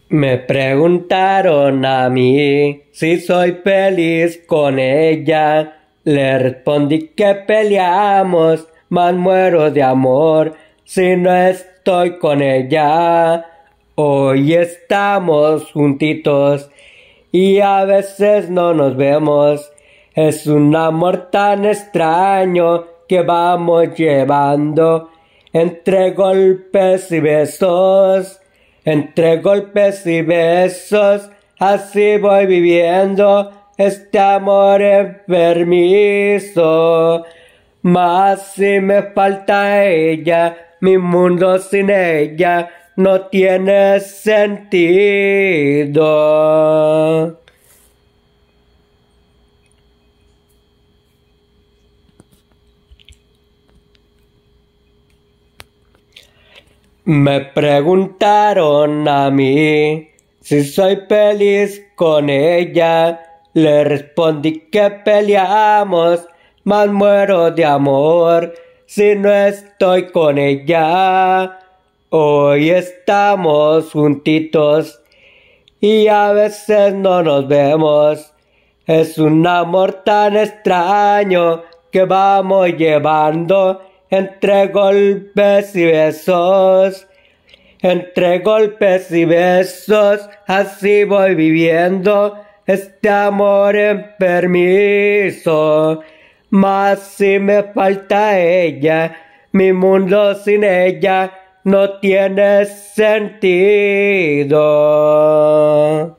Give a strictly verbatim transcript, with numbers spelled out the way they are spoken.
Me preguntaron a mí si soy feliz con ella. Le respondí que peleamos, mas muero de amor si no estoy con ella. Hoy estamos juntitos y a veces no nos vemos. Es un amor tan extraño que vamos llevando entre golpes y besos. Entre golpes y besos, así voy viviendo este amor enfermizo. Mas si me falta ella, mi mundo sin ella no tiene sentido. Me preguntaron a mí si soy feliz con ella. Le respondí que peleamos, mas muero de amor si no estoy con ella. Hoy estamos juntitos y a veces no nos vemos. Es un amor tan extraño que vamos llevando entre golpes y besos. Entre golpes y besos, así voy viviendo este amor enfermizo. Mas si me falta ella, mi mundo sin ella no tiene sentido.